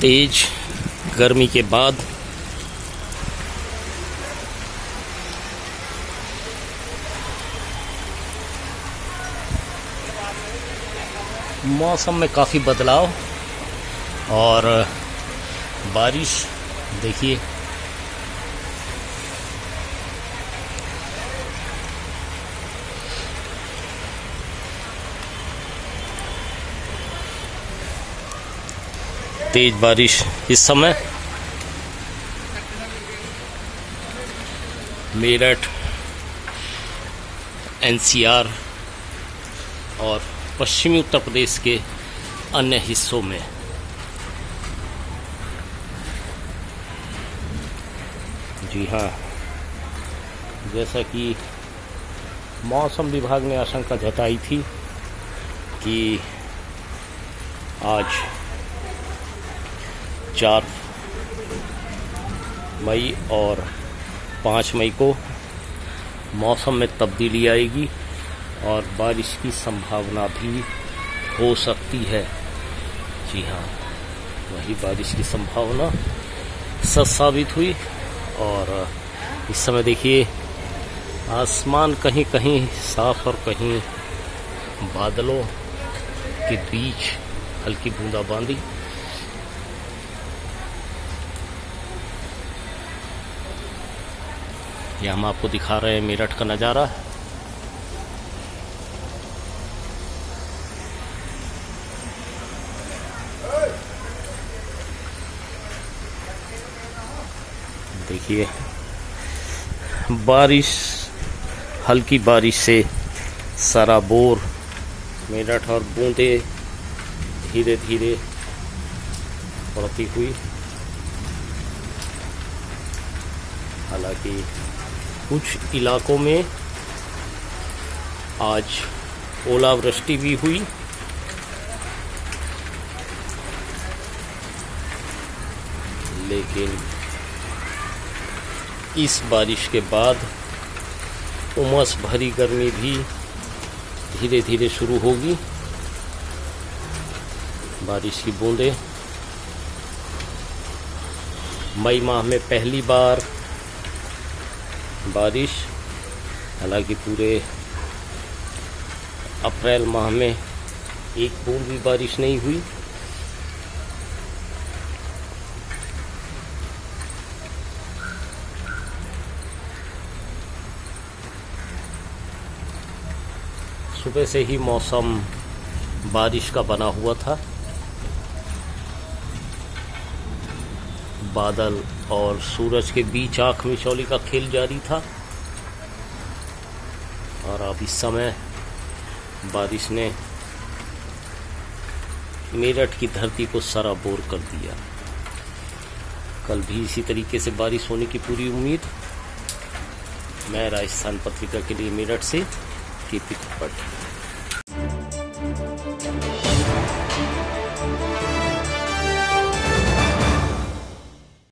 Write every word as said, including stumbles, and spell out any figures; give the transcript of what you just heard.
तेज गर्मी के बाद मौसम में काफ़ी बदलाव और बारिश देखिए। तेज बारिश इस समय मेरठ, एन सी आर और पश्चिमी उत्तर प्रदेश के अन्य हिस्सों में। जी हाँ, जैसा कि मौसम विभाग ने आशंका जताई थी कि आज चार मई और पाँच मई को मौसम में तब्दीली आएगी और बारिश की संभावना भी हो सकती है। जी हाँ, वही बारिश की संभावना सच साबित हुई और इस समय देखिए आसमान कहीं कहीं साफ और कहीं बादलों के बीच हल्की बूंदाबांदी। यह हम आपको दिखा रहे हैं मेरठ का नज़ारा। देखिए बारिश, हल्की बारिश से सराबोर मेरठ और बूंदे धीरे धीरे पड़ती हुई। हालांकि कुछ इलाकों में आज ओलावृष्टि भी हुई। लेकिन इस बारिश के बाद उमस भरी गर्मी भी धीरे धीरे शुरू होगी। बारिश की बूंदें मई माह में पहली बार बारिश, हालांकि पूरे अप्रैल माह में एक बूंद भी बारिश नहीं हुई। सुबह से ही मौसम बारिश का बना हुआ था। बादल और सूरज के बीच आंख मिचौली का खेल जारी था और अब इस समय बारिश ने मेरठ की धरती को सराबोर कर दिया। कल भी इसी तरीके से बारिश होने की पूरी उम्मीद। मैं राजस्थान पत्रिका के लिए मेरठ से के पी त्रिपाठी।